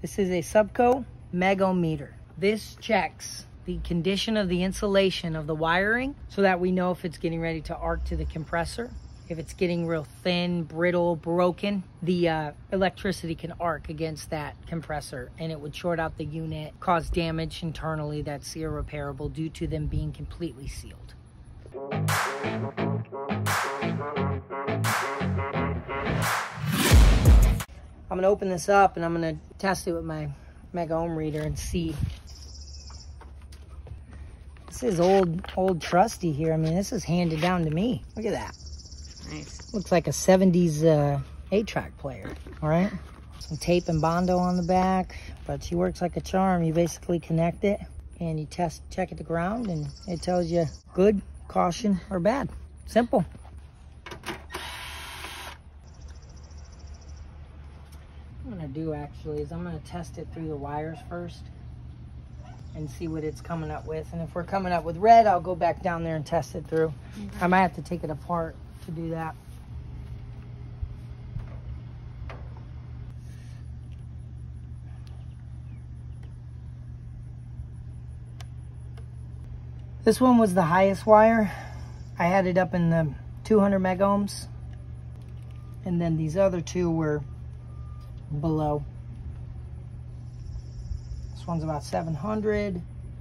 This is a Supco Megohmmeter. This checks the condition of the insulation of the wiring so that we know if it's getting ready to arc to the compressor. If it's getting real thin, brittle, broken, the electricity can arc against that compressor and it would short out the unit, cause damage internally that's irreparable due to them being completely sealed. I'm gonna open this up and I'm gonna test it with my Megohmmeter and see. This is old trusty here. I mean, this is handed down to me. Look at that. Nice. Looks like a 70s 8-track player. All right. Some tape and Bondo on the back, but she works like a charm. You basically connect it and you check at the ground and it tells you good, caution, or bad. Simple. What I'm gonna do actually is I'm gonna test it through the wires first and see what it's coming up with. And if we're coming up with red, I'll go back down there and test it through. Okay. I might have to take it apart to do that. This one was the highest wire. I had it up in the 200 megohms, and then these other two were below. This one's about 700.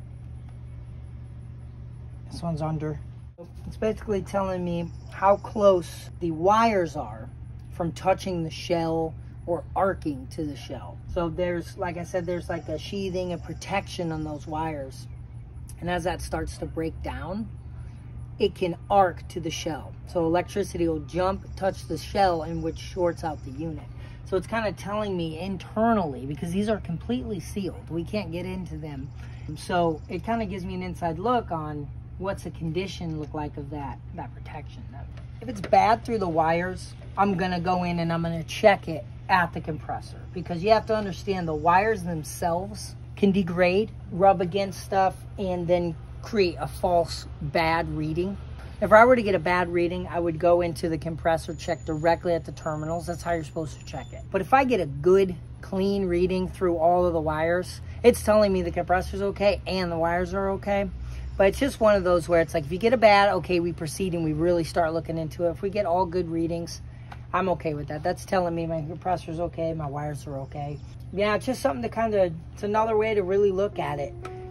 This one's under. It's basically telling me how close the wires are from touching the shell or arcing to the shell. So there's, like I said, there's like a sheathing, a protection on those wires. And as that starts to break down, it can arc to the shell. So electricity will jump, touch the shell, and which shorts out the unit. So it's kind of telling me internally, because these are completely sealed. We can't get into them. So it kind of gives me an inside look on what's the condition look like of that protection. If it's bad through the wires, I'm gonna go in and I'm gonna check it at the compressor, because you have to understand the wires themselves can degrade, rub against stuff, and then create a false bad reading. If I were to get a bad reading, I would go into the compressor, check directly at the terminals. That's how you're supposed to check it. But if I get a good, clean reading through all of the wires, it's telling me the compressor's okay and the wires are okay. But it's just one of those where it's like, if you get a bad, okay, we proceed and we really start looking into it. If we get all good readings, I'm okay with that. That's telling me my compressor's okay, my wires are okay. Yeah, it's just something to it's another way to really look at it.